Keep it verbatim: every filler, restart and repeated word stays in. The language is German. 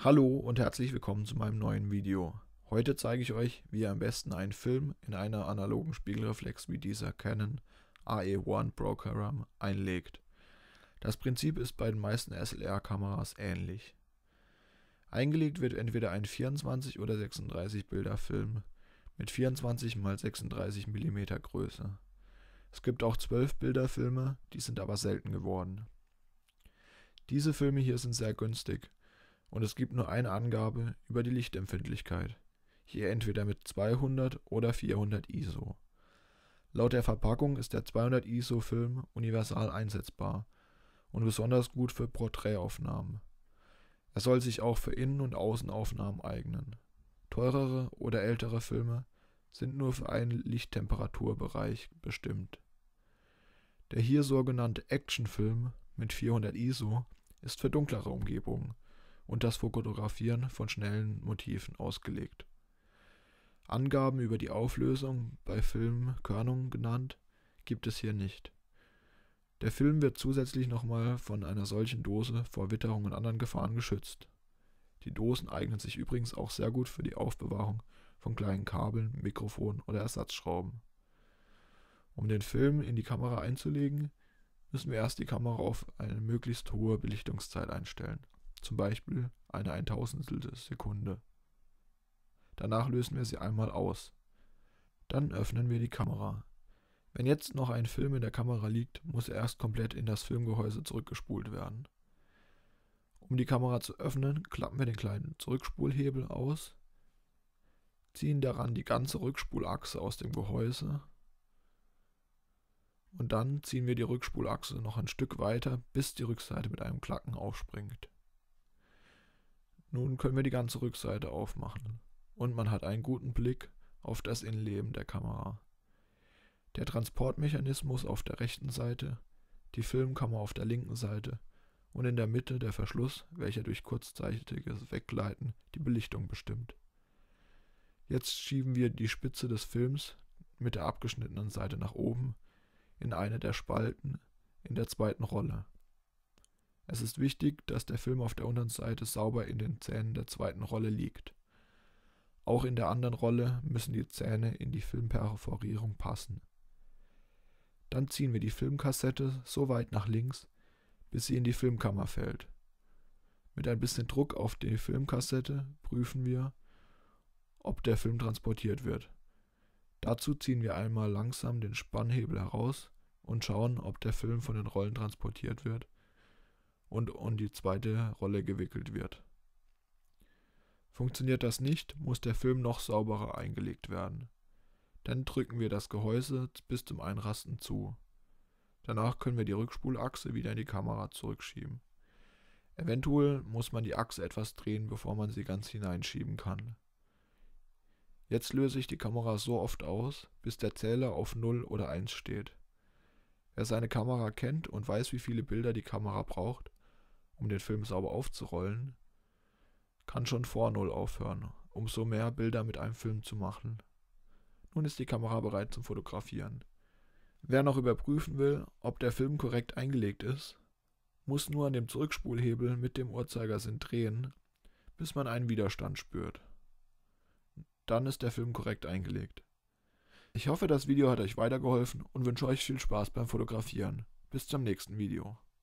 Hallo und herzlich willkommen zu meinem neuen Video. Heute zeige ich euch, wie ihr am besten einen Film in einer analogen Spiegelreflex wie dieser Canon A E eins Brokeram einlegt. Das Prinzip ist bei den meisten S L R-Kameras ähnlich. Eingelegt wird entweder ein vierundzwanzig oder sechsunddreißig Bilder Film mit vierundzwanzig mal sechsunddreißig Millimeter Größe. Es gibt auch zwölf Bilder Filme, die sind aber selten geworden. Diese Filme hier sind sehr günstig. Und es gibt nur eine Angabe über die Lichtempfindlichkeit, hier entweder mit zweihundert oder vierhundert I S O. Laut der Verpackung ist der zweihundert I S O Film universal einsetzbar und besonders gut für Porträtaufnahmen. Er soll sich auch für Innen- und Außenaufnahmen eignen. Teurere oder ältere Filme sind nur für einen Lichttemperaturbereich bestimmt. Der hier sogenannte Actionfilm mit vierhundert I S O ist für dunklere Umgebungen und das Fotografieren von schnellen Motiven ausgelegt. Angaben über die Auflösung, bei Filmen Körnung genannt, gibt es hier nicht. Der Film wird zusätzlich nochmal von einer solchen Dose vor Witterung und anderen Gefahren geschützt. Die Dosen eignen sich übrigens auch sehr gut für die Aufbewahrung von kleinen Kabeln, Mikrofonen oder Ersatzschrauben. Um den Film in die Kamera einzulegen, müssen wir erst die Kamera auf eine möglichst hohe Belichtungszeit einstellen. Zum Beispiel eine Eintausendstel Sekunde. Danach lösen wir sie einmal aus. Dann öffnen wir die Kamera. Wenn jetzt noch ein Film in der Kamera liegt, muss er erst komplett in das Filmgehäuse zurückgespult werden. Um die Kamera zu öffnen, klappen wir den kleinen Zurückspulhebel aus, ziehen daran die ganze Rückspulachse aus dem Gehäuse und dann ziehen wir die Rückspulachse noch ein Stück weiter, bis die Rückseite mit einem Klacken aufspringt. Nun können wir die ganze Rückseite aufmachen und man hat einen guten Blick auf das Innenleben der Kamera. Der Transportmechanismus auf der rechten Seite, die Filmkammer auf der linken Seite und in der Mitte der Verschluss, welcher durch kurzzeitiges Weggleiten die Belichtung bestimmt. Jetzt schieben wir die Spitze des Films mit der abgeschnittenen Seite nach oben in eine der Spalten in der zweiten Rolle. Es ist wichtig, dass der Film auf der unteren Seite sauber in den Zähnen der zweiten Rolle liegt. Auch in der anderen Rolle müssen die Zähne in die Filmperforierung passen. Dann ziehen wir die Filmkassette so weit nach links, bis sie in die Filmkammer fällt. Mit ein bisschen Druck auf die Filmkassette prüfen wir, ob der Film transportiert wird. Dazu ziehen wir einmal langsam den Spannhebel heraus und schauen, ob der Film von den Rollen transportiert wird und um die zweite Rolle gewickelt wird. Funktioniert das nicht, muss der Film noch sauberer eingelegt werden. Dann drücken wir das Gehäuse bis zum Einrasten zu. Danach können wir die Rückspulachse wieder in die Kamera zurückschieben. Eventuell muss man die Achse etwas drehen, bevor man sie ganz hineinschieben kann. Jetzt löse ich die Kamera so oft aus, bis der Zähler auf null oder eins steht. Wer seine Kamera kennt und weiß, wie viele Bilder die Kamera braucht, um den Film sauber aufzurollen, kann schon vor null aufhören, um so mehr Bilder mit einem Film zu machen. Nun ist die Kamera bereit zum Fotografieren. Wer noch überprüfen will, ob der Film korrekt eingelegt ist, muss nur an dem Zurückspulhebel mit dem Uhrzeigersinn drehen, bis man einen Widerstand spürt. Dann ist der Film korrekt eingelegt. Ich hoffe, das Video hat euch weitergeholfen und wünsche euch viel Spaß beim Fotografieren. Bis zum nächsten Video.